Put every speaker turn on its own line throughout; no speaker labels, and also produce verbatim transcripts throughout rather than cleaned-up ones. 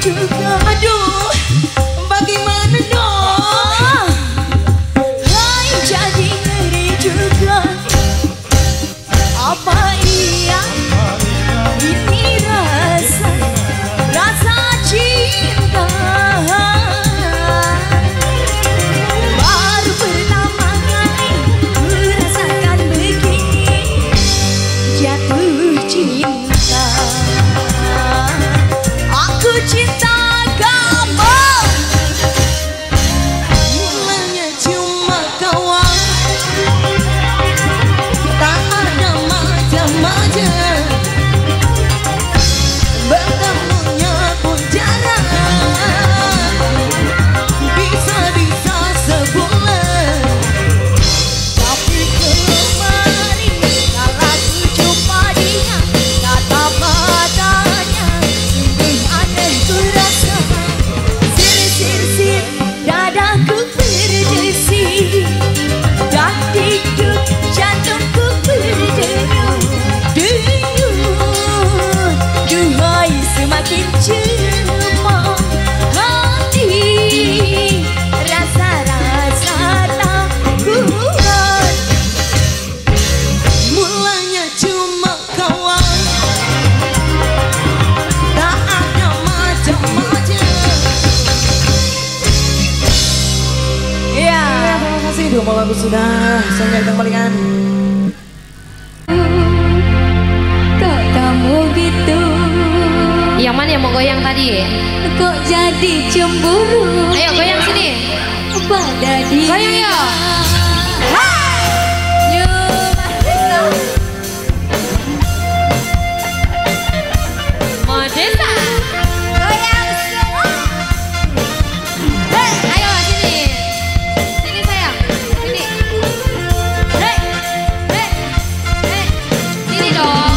juga. Aduh, bagaimana dong? Hai, jadi ngeri juga. Apa iya ini rasa, rasa cinta? Baru pertama kali ku rasakan begini, jatuh cinta. Aku cinta kamu, mulanya cuma kawan, tak ada macam-macam. Bertemunya pun jarang, bisa-bisa sebulan. Tapi kemarin kala ku jumpa dia, tatap matanya sungguh aneh ku rasa. Sir-sir-sir dadaku berdesi, dan hidup jantungku berdenyut denyut. Duhai semakin cemang hati, rasa-rasa tak kuat. Mulanya cuma kawan, tak ada macam-macam. Ya,
Terima kasih dua malam sudah saya kembalikan.
kok kamu gitu?
Yang mana yang mau goyang tadi?
Kok jadi cemburu?
Ayo goyang sini.
Pada dia.
Goyang ya.
Yuk,
Modesta.
goyang semua.
Hey, ayo sini. Sini sayang. Sini. Hey, hey, hey. Sini dong.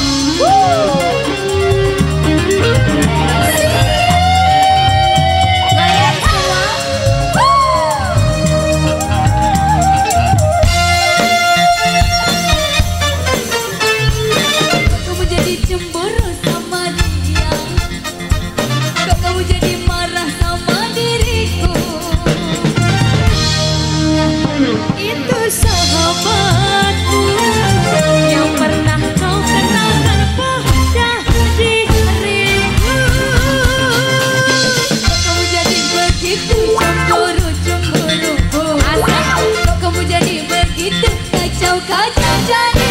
Goyang semua. Kamu jadi cemburu sama dia, kok kamu jadi marah sama diriku. Itu sahabatku yang pernah kau kenalkan pada diriku. Kok kamu jadi begitu cemburu cemburu? Kok kamu jadi begitu kacau kacau jadi?